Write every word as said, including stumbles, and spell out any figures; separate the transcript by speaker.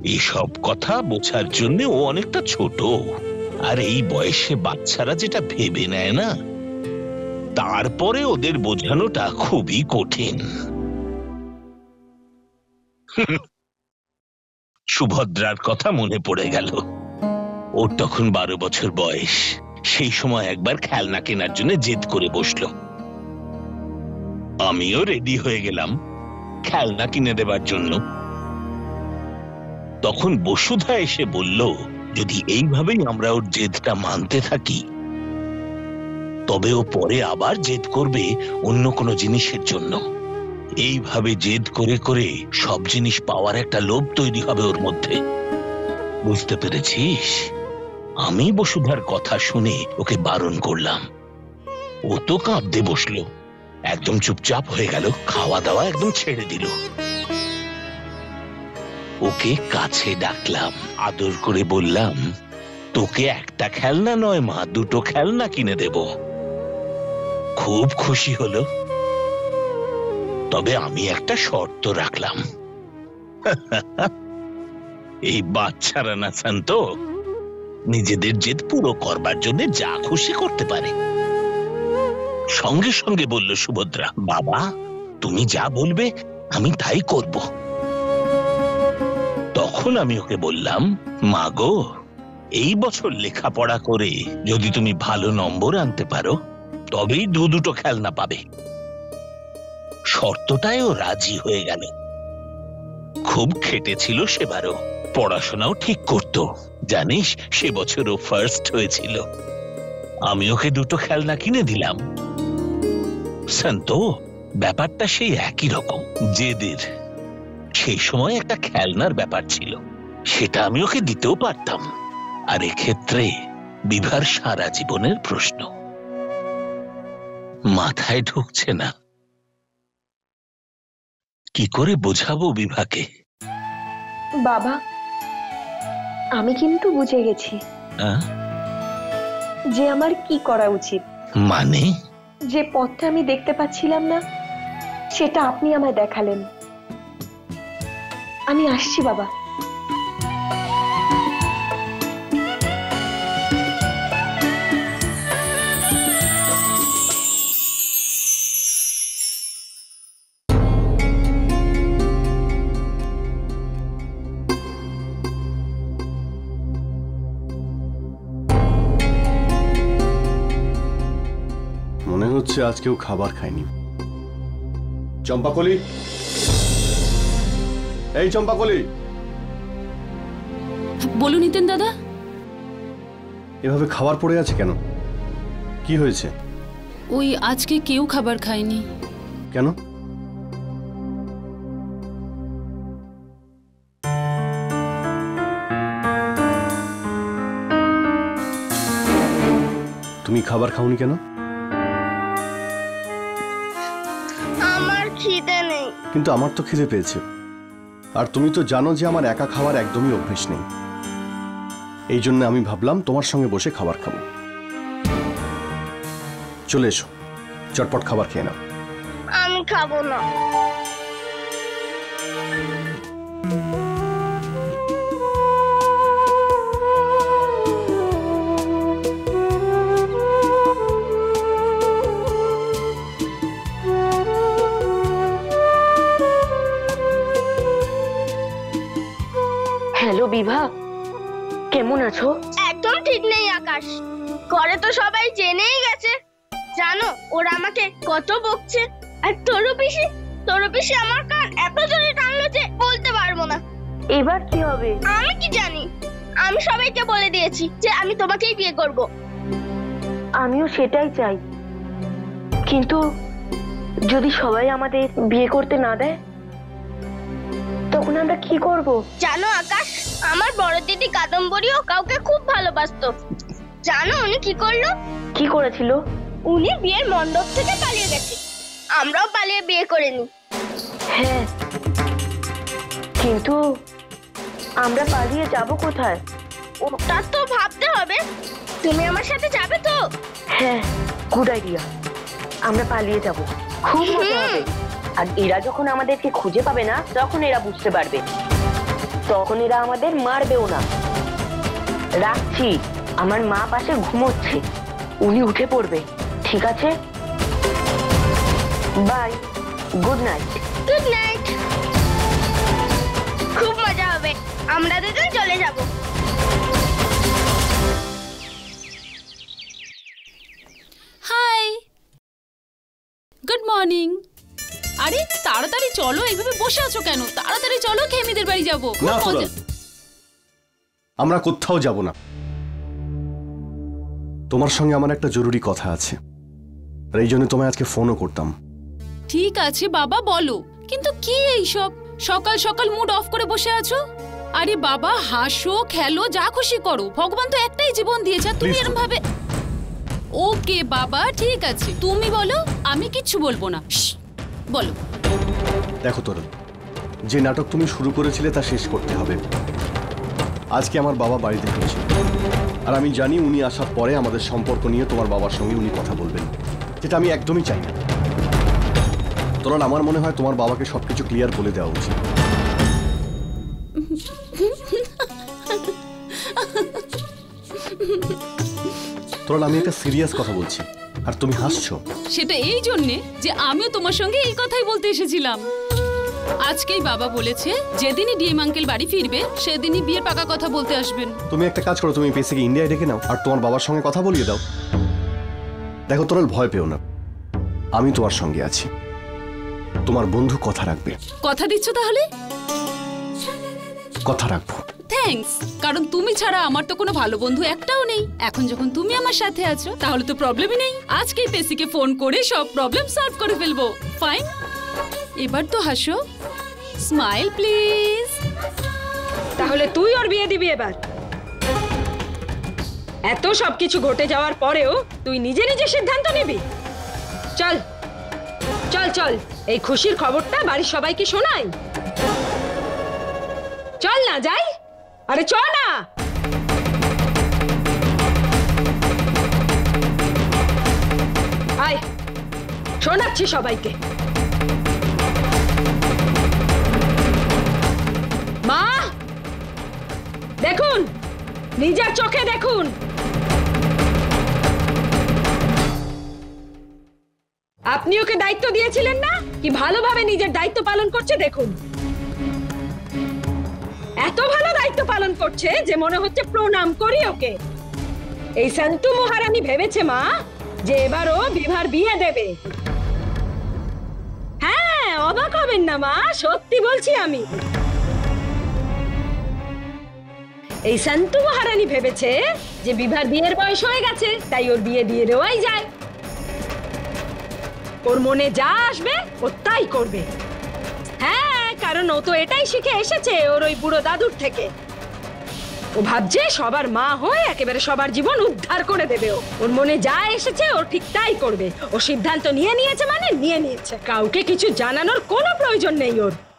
Speaker 1: এসব কথা বোঝার জন্য ও অনেকটা ছোট, আর এই বয়সে বাচ্চারা যেটা ভেবে নেয় না, তারপরে ওদের বোঝানোটা খুবই কঠিন। সুভদ্রার কথা মনে পড়ে গেল। ওর তখন বারো বছর বয়স। সেই সময় একবার খেলনা কেনার জন্য জেদ করে বসলো। আমিও রেডি হয়ে গেলাম খেলনা কিনে দেবার জন্য। তখন বসুধা এসে বলল, যদি এইভাবেই আমরা ওর জেদটা মানতে থাকি, তবে ও পরে আবার জেদ করবে অন্য কোনো জিনিসের জন্য। এইভাবে জেদ করে করে সব জিনিস পাওয়ার একটা লোভ তৈরি হবে ওর মধ্যে। বুঝতে পেরেছিস? আমি বসুধার কথা শুনে ওকে বারণ করলাম। ও তো কাঁদতে বসলো, একদম চুপচাপ হয়ে গেল, খাওয়া দাওয়া একদম ছেড়ে দিল। ওকে কাছে ডাকলাম, আদর করে বললাম, তোকে একটা খেলনা নয় মা, দুটো খেলনা কিনে দেব। খুব খুশি হলো। তবে আমি একটা শর্ত রাখলাম। এই বাচ্চারা না শান্ত, নিজেদের জেদ পুরো করবার জন্য যা খুশি করতে পারে। সঙ্গে সঙ্গে বলল সুভদ্রা, বাবা তুমি যা বলবে আমি তাই করব। তখন আমি ওকে বললাম, মা গো, এই বছর লেখাপড়া করে যদি তুমি ভালো নম্বর আনতে পারো, তবেই দু দুটো খেলনা পাবে। শর্তটায়ও রাজি হয়ে গেল। খুব খেটেছিল সেবারও, পড়াশোনাও ঠিক করত। জানিস, সে বছরও ফার্স্ট হয়েছিল। আমি ওকে দুটো খেলনা কিনে দিলাম। শান্ত, ব্যাপারটা সেই একই রকম, জেদের। সেই সময় একটা খেলনার ব্যাপার ছিল, সেটা আমি ওকে দিতেও পারতাম। আর এক্ষেত্রে বিভার সারা জীবনের প্রশ্ন। মাথায় ঢুকছে না, কি করে বোঝাবো বিভাকে?
Speaker 2: বাবা, আমি কিন্তু বুঝে গেছি যে আমার কি করা উচিত।
Speaker 1: মানে?
Speaker 2: যে পথটা আমি দেখতে পাচ্ছিলাম না, সেটা আপনি আমায় দেখালেন। আমি আসছি বাবা।
Speaker 3: মনে হচ্ছে আজ কেউ খাবার খায়নি। চম্পাকলি, এই চম্পাকলি।
Speaker 4: বলুন নিতেন দাদা।
Speaker 3: এভাবে খাবার পড়ে আছে কেন? কি হয়েছে?
Speaker 4: ওই আজকে কেউ খাবার খায়নি।
Speaker 3: কেন? তুমি খাবার খাওনি কেন?
Speaker 5: আমার খিদে নেই।
Speaker 3: কিন্তু আমার তো খিদে পেয়েছে, আর তুমি তো জানো যে আমার একা খাওয়ার একদমই অভ্যেস নেই। এই জন্য আমি ভাবলাম তোমার সঙ্গে বসে খাবার খাবো। চলে এসো, চটপট খাবার খেয়ে নাও।
Speaker 5: আমি খাবো না।
Speaker 2: হ্যালো বিভা, কেমন আছো?
Speaker 5: একদম ঠিক নেই আকাশ। ঘরে তো সবাই জেনেই গেছে। জানো ওরা আমাকে কত বকছে। আর তোর পিসি তোর পিসি আমার কান এত জোরে টানলো যে বলতে পারবো না।
Speaker 2: এবার কি হবে?
Speaker 5: আমি কি জানি। আমি সবাইকে বলে দিয়েছি যে আমি তোমাকেই বিয়ে করব।
Speaker 2: আমিও সেটাই চাই, কিন্তু যদি সবাই আমাদের বিয়ে করতে না দেয়, তখন আমরা কি করব?
Speaker 5: জানো আকাশ, আমার বড় দিদি কাদম্বরীও কাউকে খুব ভালোবাসতো। জানো উনি কি করলো?
Speaker 2: কি করেছিল?
Speaker 5: উনি বিয়ের মণ্ডপ থেকে পালিয়ে গেছে। আমরাও পালিয়ে বিয়ে করে নি।
Speaker 2: হ্যাঁ, কিন্তু আমরা পালিয়ে যাব কোথায়?
Speaker 5: ওটা তো ভাবতে হবে। তুমি আমার সাথে যাবে তো?
Speaker 2: হ্যাঁ, গুড আইডিয়া। আমরা পালিয়ে যাব, খুব মজা হবে। আর এরা যখন আমাদেরকে খুঁজে পাবে না, তখন এরা বুঝতে পারবে। তখন এরা আমাদের মারবেও না। রাখছি, আমার মা পাশে ঘুমোচ্ছে, উনি উঠে পড়বে। ঠিক আছে, bye, good night.
Speaker 5: Good night. খুব মজা হবে, আমরা দুজন চলে যাব।
Speaker 4: Hi, good morning. আরে তাড়াতাড়ি চলো, এইভাবে বসে আছো কেন? তাড়াতাড়ি চলো, খেমিদের বাড়ি যাবো। খুব
Speaker 3: না
Speaker 4: মজা।
Speaker 3: তোরা, আমরা কোথাও যাব না। তোমার সঙ্গে আমার একটা জরুরি কথা আছে, আর এই জন্য তোমায় আজকে ফোনও করতাম।
Speaker 4: ঠিক আছে বাবা, বলো, কিন্তু কি এইসব সকাল সকাল মুড অফ করে বসে আছো? আরে বাবা, হাসো, খেলো, যা খুশি করো। ভগবান তো একটাই জীবন দিয়েছে, তুমি
Speaker 3: Please,
Speaker 4: এরকম ভাবে। ওকে বাবা, ঠিক আছে, তুমি বলো, আমি কিচ্ছু বলবো না। শ্শ্, বলো।
Speaker 3: দেখো তোরা, যে নাটক তুমি শুরু করেছিলে তা শেষ করতে হবে। আজকে আমার বাবা বাড়িতে ফিরছে, আর আমি জানি উনি আসার পরে আমাদের সম্পর্ক নিয়ে তোমার বাবার সঙ্গে উনি কথা বলবেন, যেটা আমি একদমই চাই না। তোরা, আমার মনে হয় তোমার বাবাকে সবকিছু ক্লিয়ার বলে দেওয়া উচিত। তোরা, আমি একটা সিরিয়াস কথা বলছি, আর তুমি হাসছো।
Speaker 4: সেটা এই জন্যে যে আমিও তোমার সঙ্গে এই কথাই বলতে এসেছিলাম। আজকেই বাবা বলেছে যেদিনই ডিএম আঙ্কেল বাড়ি ফিরবে সেদিনই বিয়ের পাকা কথা বলতে আসবেন।
Speaker 3: তুমি একটা কাজ করো, তুমি পেসিকে ইন্ডিয়ায় ডেকে নাও আর তোমার বাবার সঙ্গে কথা বলিয়ে দাও। দেখো তোরা, ভয় পেও না, আমি তোমার সঙ্গে আছি। তোমার বন্ধু কথা রাখবে।
Speaker 4: কথা দিচ্ছ তাহলে?
Speaker 3: কথা রাখবো।
Speaker 4: থ্যাঙ্কস, কারণ তুমি ছাড়া আমার তো কোনো ভালো বন্ধু একটাও নেই। এখন যখন তুমি আমার সাথে আছো তাহলে তো প্রবলেমই নেই। আজকেই পেসিকে ফোন করে সব প্রবলেম সলভ করে ফেলবো। ফাইন, এবার তো হাসো, স্মাইল প্লিজ।
Speaker 6: তাহলে তুই ওর বিয়ে দিবি এবার? এত সবকিছু ঘটে যাওয়ার পরেও তুই নিজে নিজে সিদ্ধান্ত নিবি? চল চল চল, এই খুশির খবরটা বাড়ির সবাইকে শোনাই। চল না যাই, আরে চল না। আয়, শোনাচ্ছি সবাইকে। মা দেখুন, নিজের চোখে দেখুন। আপনি ওকে দায়িত্ব দিয়েছিলেন না, কি ভালোভাবে নিজের দায়িত্ব পালন করছে দেখুন। এত ভালো দায়িত্ব পালন করছে যে মনে হচ্ছে প্রণাম করি ওকে। এই সন্তু মহারানী ভেবেছে মা যে এবারও বিভার বিয়ে দেবে। হ্যাঁ, অবাক হবেন না মা, সত্যি বলছি আমি। এই সন্তু মহারানী ভেবেছে যে বিভার বিয়ের বয়স হয়ে গেছে, তাই ওর বিয়ে দিয়ে দেওয়াই যায়। ওর মনে যা আসবে ও তাই করবে। হ্যাঁ, কারণ ও তো এটাই শিখে এসেছে ওর ওই বুড়ো দাদুর থেকে। ও ভাবছে সবার মা হয়ে একেবারে সবার জীবন উদ্ধার করে দেবে। ও ওর মনে যা এসেছে ও ঠিক তাই করবে। ও সিদ্ধান্ত নিয়ে নিয়েছে মানে নিয়ে নিয়েছে, কাউকে কিছু জানানোর কোনো প্রয়োজন নেই ওর।